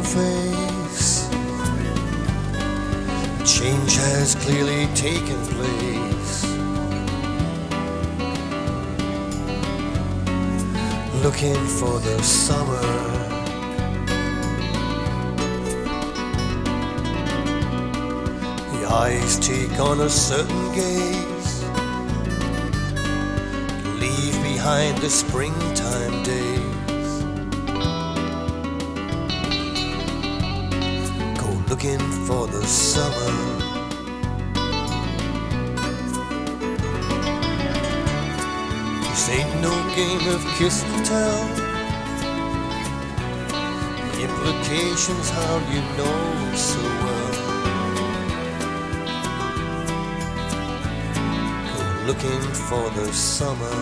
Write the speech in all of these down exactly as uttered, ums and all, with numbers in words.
face. Change has clearly taken place. Looking for the summer. The eyes take on a certain gaze, leave behind the springtime days. Go looking for the summer. This ain't no game of kiss and tell. The implications how you know so well. Go looking for the summer.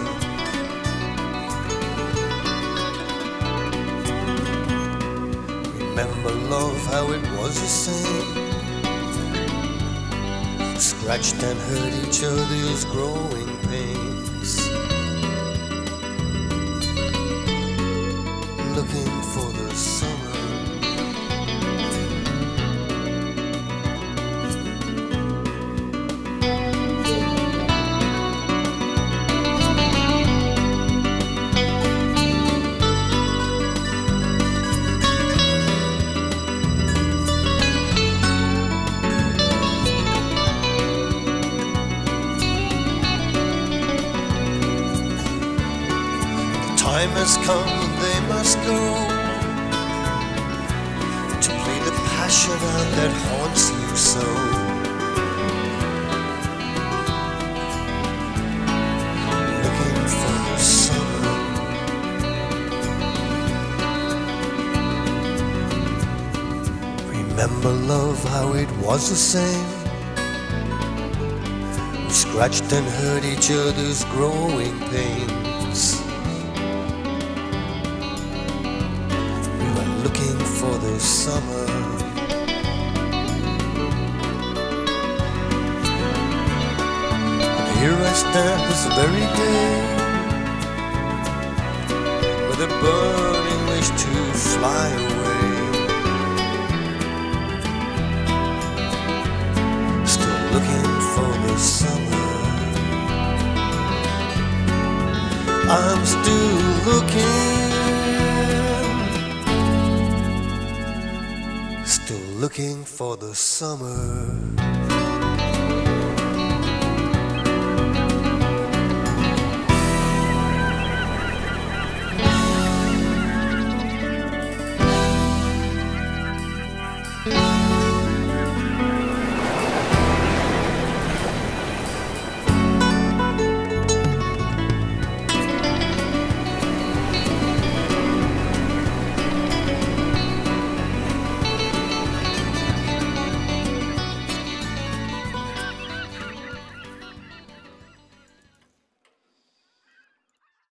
Remember love, how it was the same. Scratched and hurt each other's growing pains. Looking for the summer. Time has come, they must go to play the passion out that haunts you so. Looking for the summer. Remember love, how it was the same. We scratched and hurt each other's growing pains. Looking for the summer. And here I stand this very day, with a burning wish to fly away. Still looking for the summer. I'm still looking. Still looking for the summer.